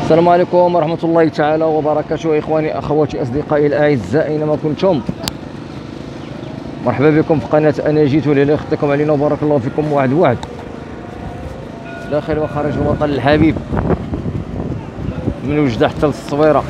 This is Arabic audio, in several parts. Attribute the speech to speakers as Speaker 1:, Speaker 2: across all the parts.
Speaker 1: السلام عليكم ورحمة الله تعالى وبركاته. إخواني أخواتي أصدقائي الأعزاء أينما كنتم، مرحبا بكم في قناة أنا جيت ولله خطيكم علينا وبارك الله فيكم. واحد داخل وخارج الوطن الحبيب، من وجدة حتى للصويرة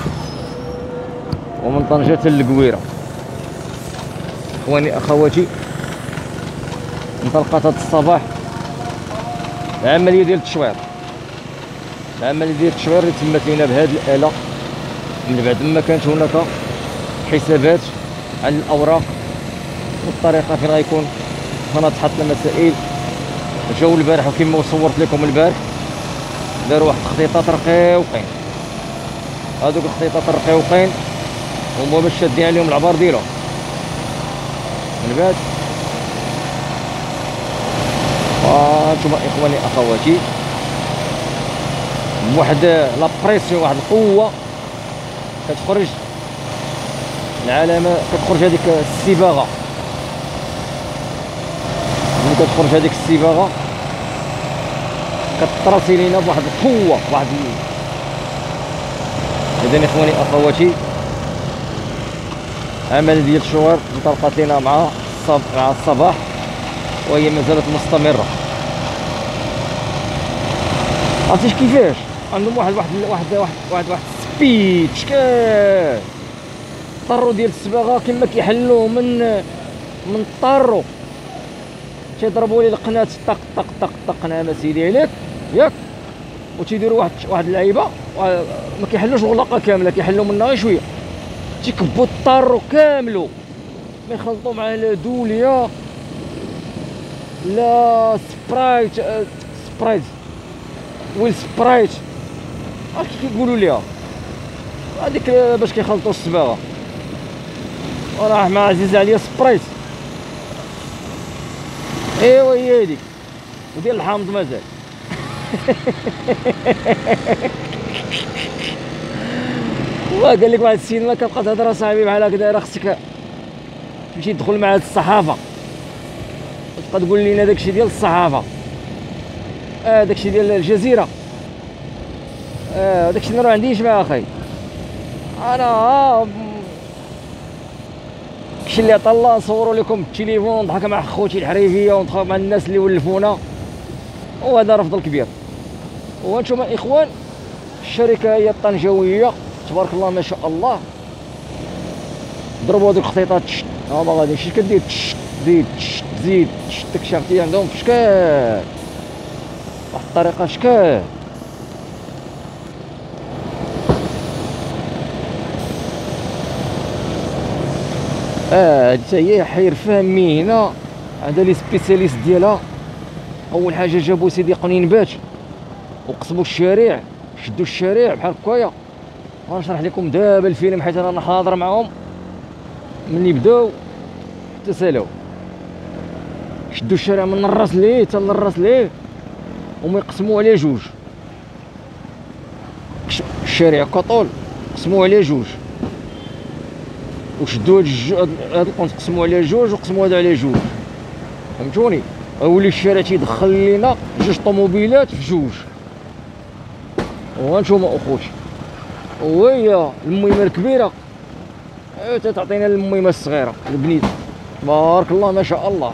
Speaker 1: ومن طنجة حتى للقويرة. إخواني أخواتي، انطلقت هذا الصباح العملية ديال التشوير. العملية ديال التشوير اللي تمت لنا بهذه الآلة من بعد ما كانت هناك حسابات على الأوراق والطريقة فين غيكون هنا تحط المسائل. جاو البارح وكما صورت لكم البارح داروا واحد التخطيطات رقيقين. هادوك الخطيطات الرقيقين هما باش شادين عليهم العبار ديالهم. من بعد هانتوما إخواني أخواتي، بواحد لابريسيون، واحد القوة كتخرج العلامة، كتخرج هذيك الصباغة. ملي كتخرج هذيك الصباغة كتراسي لينا بواحد القوة واحد إذن إخواني أخواتي، عمل ديال الشوار انطلقت لنا مع الصباح وهي مازالت مستمرة. عرفتيش كيفاش عندهم واحد سبيتش الطرو ديال الصباغه كما كيحلوه من الطرو، تيضربوا لي القناه طق طق طق طق. نعم سيدي عليك ياك، وتيديروا واحد اللعيبه ما كيحلوش الغلقه كامله، كيحلوا منها غير شويه، تيكبوا الطرو كاملو، ما يخلطوا معاه لا دوليا لا سبرايت ويل سبرايت، كي كيقولوا ليها هذيك باش كيخلطوا الصباغه. وراه ما عزيز عليا سبرايت، ايوا هي هذيك، وديال الحامض مازال. وقال لك واحد السيد ما كتبقى تهضر صاحبي بحال هكا، راه خصك تمشي تدخل مع هاد الصحافه وتبقى تقول لنا داكشي ديال الصحافه، داكشي ديال الجزيره، داكشي اللي راه عنديش مع اخي. انا داكشي اللي عطا الله نصوروا لكم بالتليفون ونضحك مع خوتي الحريفيه ونضحك مع الناس اللي ولفونا، وهذا رفض الكبير. وانتم اخوان، الشركه هي الطنجاويه تبارك الله ما شاء الله، ضربوا هذوك الخطيطات ما غاديش كدير زيد زيد داكشي عرفتي عندهم في شكال واحد الطريقه شكال. هادي هي حير فهمي هنا عندها لي سبيسياليست ديالها. اول حاجه جابوا سيدي قنين بات وقسموا الشارع، شدوا الشارع بحال هكايا. غنشرح لكم دابا الفيلم حيت انا حاضر معاهم ملي بداو حتى سالاو. شدوا الشارع من الراس ليه حتى للراس ليه، وما يقسموا عليه جوج. الشارع كطول قسموه عليه جوج، وشدوا هاد القنت قسموا عليه جوج وقسموا هذا عليه جوج، فهمتوني؟ ولي الشارع تيدخل لينا جوج طوموبيلات في جوج. وهانتوما اخوتي، وهي المهمه الكبيره تعطينا المهمه الصغيره البنيت. تبارك الله ما شاء الله.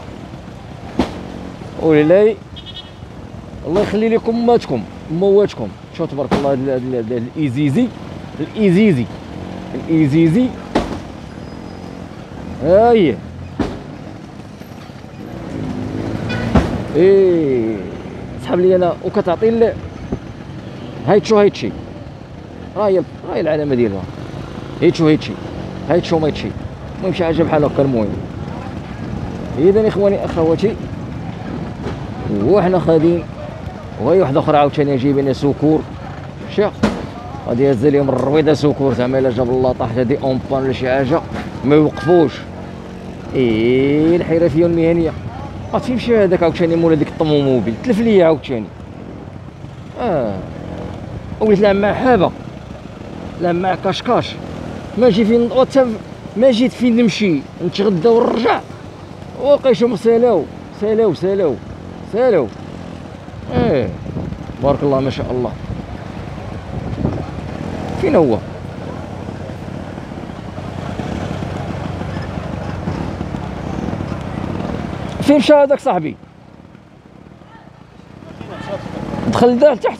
Speaker 1: ولله الله يخلي لكم ماتكم مواتكم. شوف تبارك الله الايزيزي هاهي سحب لي انا وكتعطي هايتشي راهي العلامه ديالها هايتشي مايتشي. المهم شي حاجه بحال هكا. المهم اذا اخواني اخواتي، وحنا خادين وهي واحده اخرى عاوتاني جايبين سكور شيخ، غادي يهز لهم الرويضه سكور زعما الا جاب الله طاحت هادي اون بان ولا شي حاجه ما يوقفوش. الحرفيه المهنيه ما تفهمش. هذاك عاوتاني مولا ديك الطوموبيل تلف ليا عاوتاني، وليت لعب مع حابه، لعب مع كاشكاش، ما جي فين ما جيت فين نمشي نتغدى ونرجع وقيشهم سالاو بارك الله ما شاء الله. فين هو؟ فين مشى هذاك صاحبي؟ دخل لدار تحت.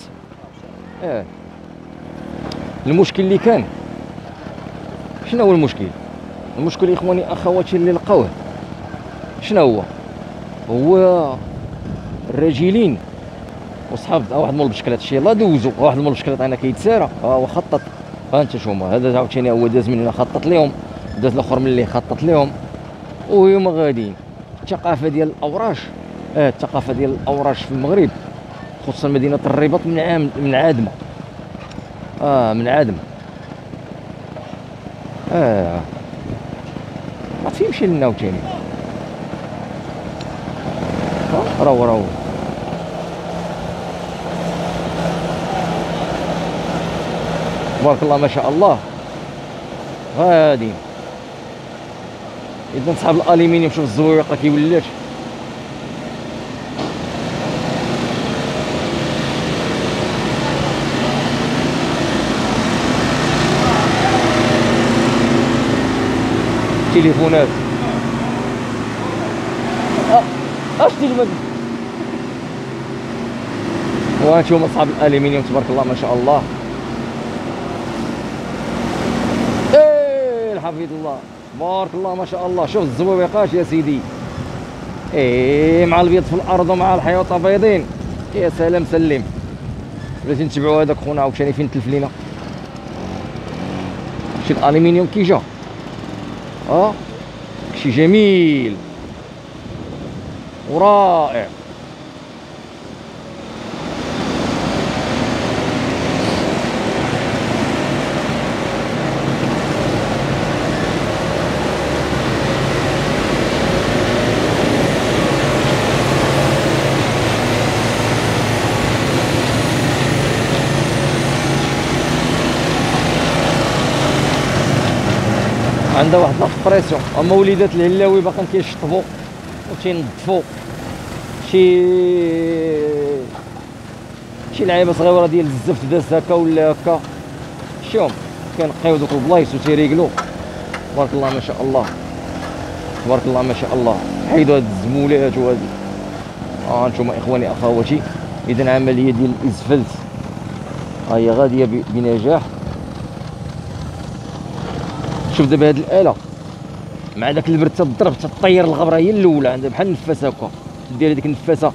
Speaker 1: المشكل اللي كان، شنو هو المشكل؟ المشكل اخواني اخواتي اللي لقاوه شنو هو الراجلين وصحاب واحد مول بشكلات الشيء لا دوزو واحد مول بشكلات انا كيتسارى هو خطط. انت شوما هذا عاوتاني هو داز من هنا خطط لهم، داز الاخر من اللي خطط لهم وهما غاديين. الثقافه ديال الاوراش، الثقافه ديال الاوراش في المغرب خصوصا مدينه الرباط من عادمه. من عادمه. ما تفهمش لنا عاوتاني. راهو تبارك الله ما شاء الله غاديين. اذا صحاب الالومنيوم شوف الزويقه كي ولات. تليفونات اش تجبد. وهانتوما اصحاب الالومنيوم تبارك الله ما شاء الله. حفيظ الله بارك الله ما شاء الله. شوف الزويقات يا سيدي، مع البيض في الارض ومع الحيوطه بيضين. يا سلام سلم. بلاتي نتبعوا هذاك خونا عاوتاني فين تلف لينا. شي الالومنيوم كي جا شي جميل ورائع. عندها واحد لابريسيون. اما وليدات الهلاوي باقيين كيشطبوا وتينظفوا شي لعيبه صغيره ديال الزفت داز هكا ولا هكا. شوف كينقيو دوك البلايص وتيريقلو. تبارك الله ما شاء الله تبارك الله ما شاء الله. حيدوا هاد الزمولات وهاد انتوما اخواني اخواتي. اذا عمليه ديال الاسفلت هي غاديه بنجاح. شوف دابا هاد الاله مع داك البرد تضرب تطير الغبره هي الاولى عندها بحال النفاسه هكا. دير هذيك النفاسه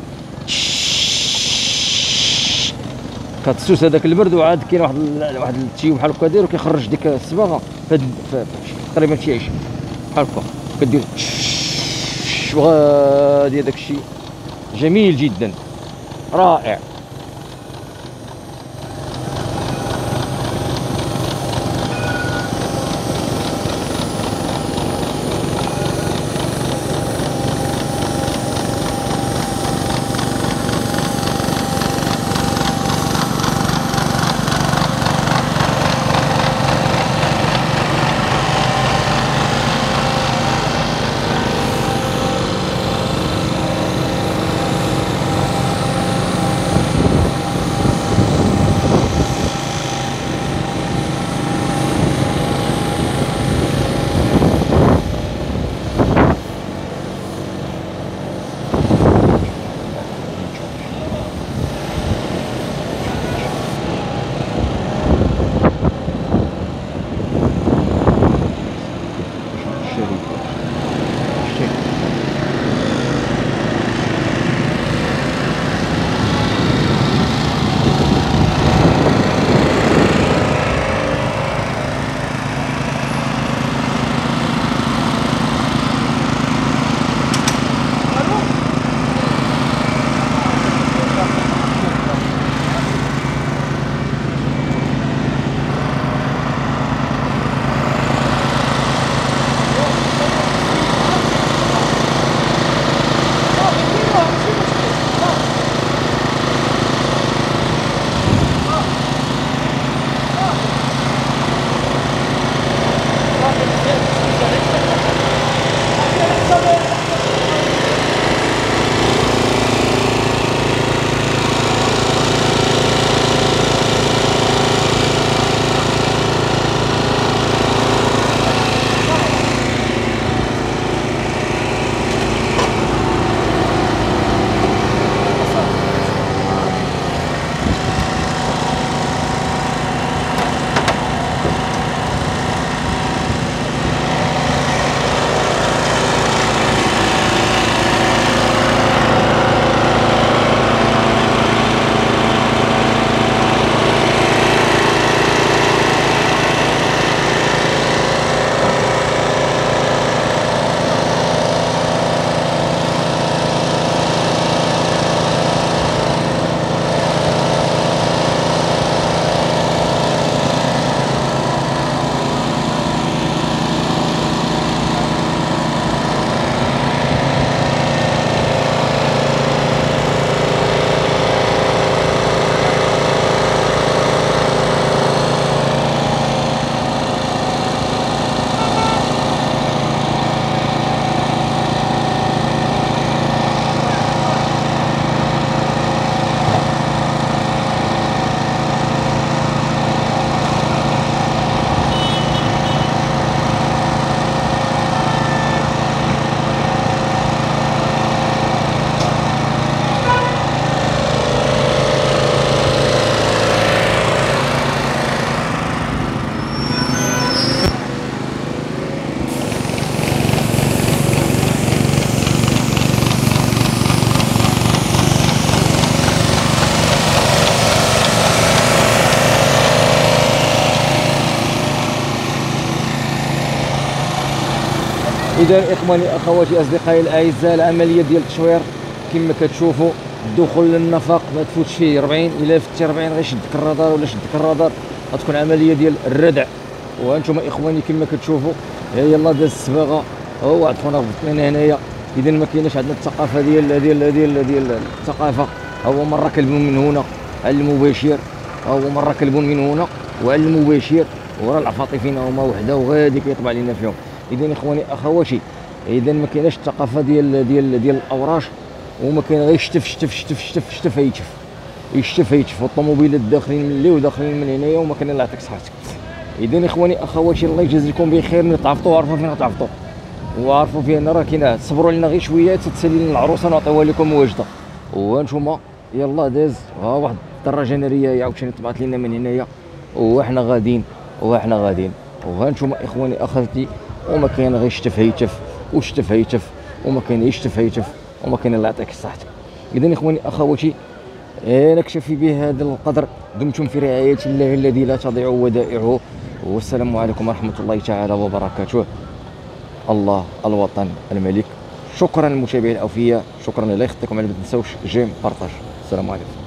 Speaker 1: كتسوس هذاك البرد. وعاد كاين واحد التيو بحال هكا داير وكيخرج ديك الصباغه تقريبا شي 20 بحال هكا كدير وغادي. هذاك الشيء جميل جدا رائع. اذا اخواني اخواتي اصدقائي الاعزاء، العمليه ديال التشوير كما كتشوفوا الدخول للنفق ما تفوتش فيه 40. الا فتي 40 غيشدك الرادار ولا شدك الرادار غتكون عمليه ديال الردع. وانتم اخواني كما كتشوفوا ها يلاه داز الصباغه، هو عطفونا غبطنا هنايا. اذا ما كايناش عندنا الثقافه ديال الثقافه. هو مره كلبون من هنا على المباشر، هو مره كلبون من هنا وعلى المباشر، وراه العفاطي فينا هما وحده وغادي كيطبع لنا فيهم. اذا اخواني اخواتي، اذا ما كايناش الثقافه ديال الاوراش، وما كاين غير شتف شتف شتف شتف شتف يتشف يشتف يتشف، والطوموبيلات داخلين من اللي وداخلين من هنايا، وما كاين الله يعطيك صحتك. اذا اخواني اخواتي الله يجازيكم بخير، ملي تعرفوا عرفوا فين غتعرفوا وعرفوا فين راه كاينه. تصبروا علينا غير شويه تتسالي لنا العروسه نعطيوها لكم واجده. وانتم يلا داز ها واحد الدراجه ناريه عاوتاني طبعت لنا من هنايا، وحنا غاديين وحنا غاديين. وهانتم اخواني اخواتي، وما كاين غير شتف هيتف وشتف هيتف، وما كاين غير شتف هيتف، وما كاين الله يعطيك صحتك. اذا اخواني اخواتي نكتفي بهذا القدر. دمتم في رعايه الله الذي لا تضيع ودائعه، والسلام عليكم ورحمه الله تعالى وبركاته. الله الوطن الملك. شكرا للمتابعين الاوفياء، شكرا. لا يخطيكم، ما تنساوش جيم بارطاج. السلام عليكم.